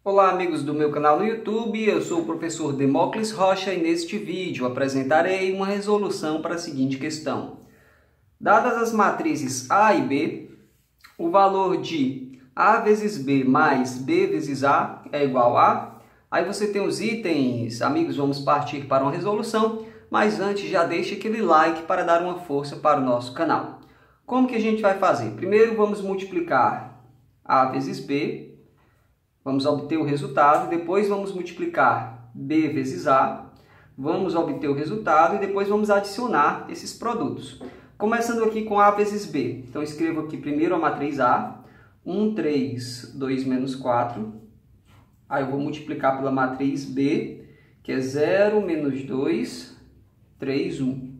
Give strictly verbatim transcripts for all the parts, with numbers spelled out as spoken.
Olá amigos do meu canal no YouTube, eu sou o professor Demócles Rocha e neste vídeo apresentarei uma resolução para a seguinte questão. Dadas as matrizes A e B, o valor de A vezes B mais B vezes A é igual a... Aí você tem os itens, amigos, vamos partir para uma resolução, mas antes já deixe aquele like para dar uma força para o nosso canal. Como que a gente vai fazer? Primeiro vamos multiplicar A vezes B. Vamos obter o resultado, depois vamos multiplicar B vezes A, vamos obter o resultado e depois vamos adicionar esses produtos. Começando aqui com A vezes B. Então, escrevo aqui primeiro a matriz A, um, três, dois, menos quatro. Aí eu vou multiplicar pela matriz B, que é zero, menos dois, três, um.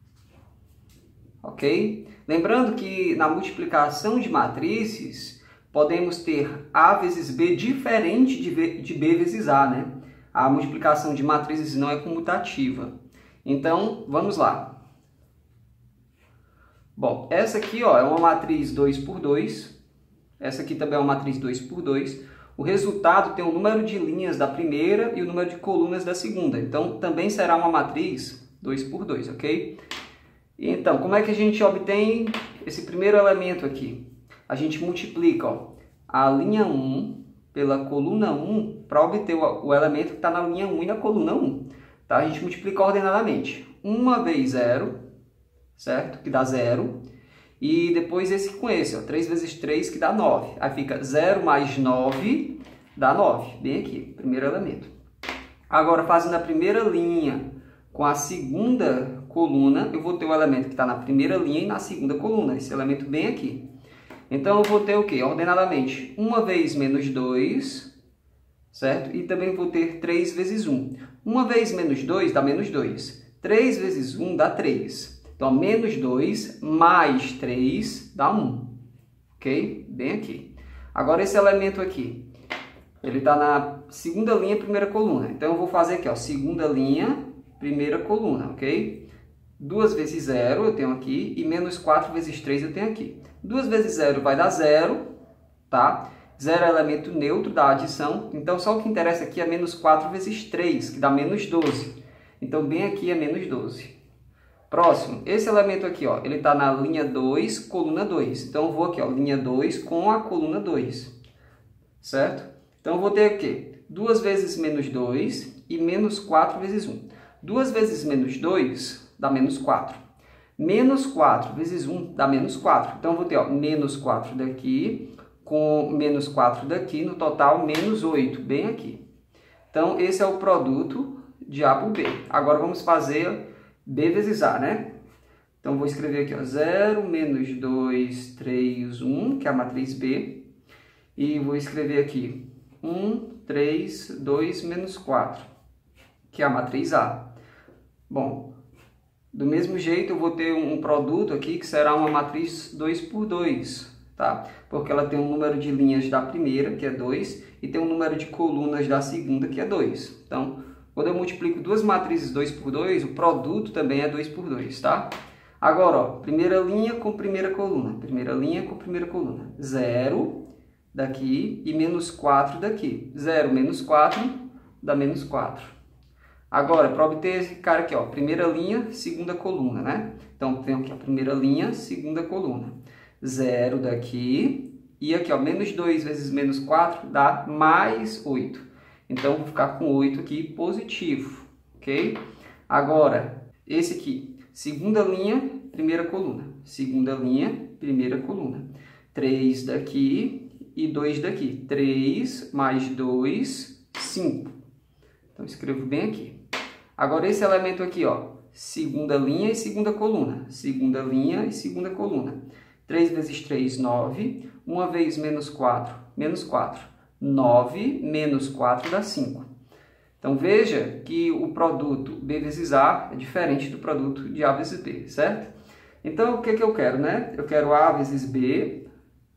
Ok? Lembrando que na multiplicação de matrizes, podemos ter A vezes B diferente de B vezes A, né? A multiplicação de matrizes não é comutativa. Então, vamos lá. Bom, essa aqui ó, é uma matriz dois por dois. Essa aqui também é uma matriz dois por dois. O resultado tem o número de linhas da primeira e o número de colunas da segunda. Então, também será uma matriz dois por dois, ok? Então, como é que a gente obtém esse primeiro elemento aqui? A gente multiplica ó, a linha um pela coluna um para obter o, o elemento que está na linha um e na coluna um. Tá? A gente multiplica ordenadamente. uma vezes zero, certo? Que dá zero. E depois esse com esse, ó, três vezes três, que dá nove. Aí fica zero mais nove, dá nove. Bem aqui, primeiro elemento. Agora, fazendo a primeira linha com a segunda coluna, eu vou ter o elemento que está na primeira linha e na segunda coluna. Esse elemento bem aqui. Então, eu vou ter o quê? Ordenadamente, uma vez menos dois, certo? E também vou ter três vezes um. uma vez menos dois dá menos dois. três vezes um dá três. Então, menos dois mais três dá um. Ok? Bem aqui. Agora, esse elemento aqui, ele está na segunda linha, primeira coluna. Então, eu vou fazer aqui, ó, segunda linha, primeira coluna, ok? duas vezes zero eu tenho aqui e menos quatro vezes três eu tenho aqui. duas vezes zero vai dar zero, tá? zero é elemento neutro da adição, então só o que interessa aqui é menos quatro vezes três, que dá menos doze. Então, bem aqui é menos doze. Próximo, esse elemento aqui, ó, ele está na linha dois, coluna dois. Então, eu vou aqui, ó, linha dois com a coluna dois, certo? Então, eu vou ter o quê? duas vezes menos dois e menos quatro vezes um. duas vezes menos dois dá menos quatro. Menos quatro vezes um dá menos quatro. Então, eu vou ter ó, menos quatro daqui com menos quatro daqui, no total menos oito, bem aqui. Então, esse é o produto de A por B. Agora, vamos fazer B vezes A, né? Então, vou escrever aqui ó, zero, menos dois, três, um, que é a matriz B. E vou escrever aqui um, três, dois, menos quatro, que é a matriz A. Bom, do mesmo jeito, eu vou ter um produto aqui que será uma matriz dois por dois, tá? Porque ela tem um número de linhas da primeira, que é dois, e tem um número de colunas da segunda, que é dois. Então, quando eu multiplico duas matrizes dois por dois, o produto também é dois por dois, tá? Agora, ó, primeira linha com primeira coluna. Primeira linha com primeira coluna. zero daqui e menos quatro daqui. zero menos quatro dá menos quatro. Agora, para obter esse cara aqui, ó, primeira linha, segunda coluna, né? Então, tem aqui a primeira linha, segunda coluna. zero daqui e aqui, ó, menos dois vezes menos quatro dá mais oito. Então, vou ficar com oito aqui positivo, ok? Agora, esse aqui, segunda linha, primeira coluna. Segunda linha, primeira coluna. três daqui e dois daqui. três mais dois, cinco. Então, escrevo bem aqui. Agora, esse elemento aqui, ó, segunda linha e segunda coluna. Segunda linha e segunda coluna. três vezes três, nove. uma vez menos quatro, menos quatro. nove menos quatro dá cinco. Então, veja que o produto B vezes A é diferente do produto de A vezes B, certo? Então, o que, que eu quero, né? Eu quero A vezes B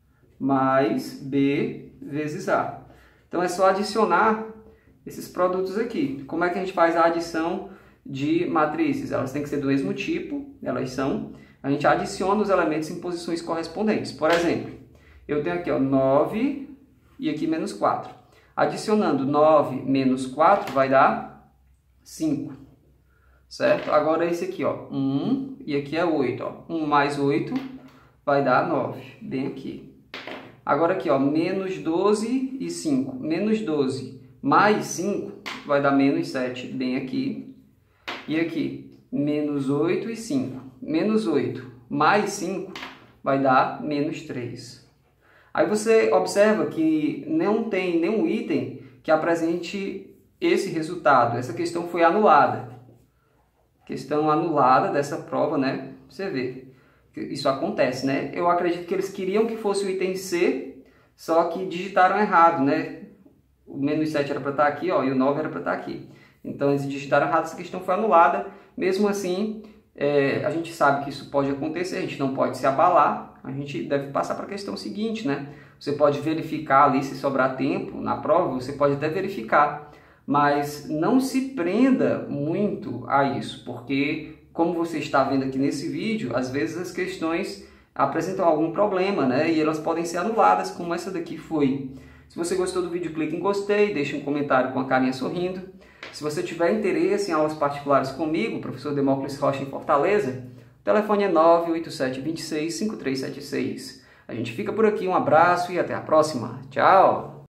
mais B vezes A. Então, é só adicionar esses produtos aqui. Como é que a gente faz a adição de matrizes? Elas têm que ser do mesmo tipo, elas são. A gente adiciona os elementos em posições correspondentes. Por exemplo, eu tenho aqui ó, nove e aqui menos quatro. Adicionando nove menos quatro vai dar cinco, certo? Agora esse aqui, ó, um, e aqui é oito, ó. um mais oito vai dar nove, bem aqui. Agora aqui, ó, menos doze e cinco. Menos doze mais cinco vai dar menos sete, bem aqui. E aqui, menos oito e cinco. Menos oito mais cinco vai dar menos três. Aí você observa que não tem nenhum item que apresente esse resultado. Essa questão foi anulada. Questão anulada dessa prova, né? Você vê. Isso acontece, né? Eu acredito que eles queriam que fosse o item C, só que digitaram errado, né? O menos sete era para estar aqui, ó, e o nove era para estar aqui. Então eles digitaram errado, essa questão foi anulada. Mesmo assim, é, a gente sabe que isso pode acontecer, a gente não pode se abalar. A gente deve passar para a questão seguinte, né? Você pode verificar ali se sobrar tempo na prova, você pode até verificar. Mas não se prenda muito a isso, porque como você está vendo aqui nesse vídeo, às vezes as questões apresentam algum problema, né? E elas podem ser anuladas, como essa daqui foi. Se você gostou do vídeo, clique em gostei, deixe um comentário com a carinha sorrindo. Se você tiver interesse em aulas particulares comigo, professor Demócles Rocha em Fortaleza, o telefone é nove oito sete, dois seis, cinco três sete seis. A gente fica por aqui, um abraço e até a próxima. Tchau!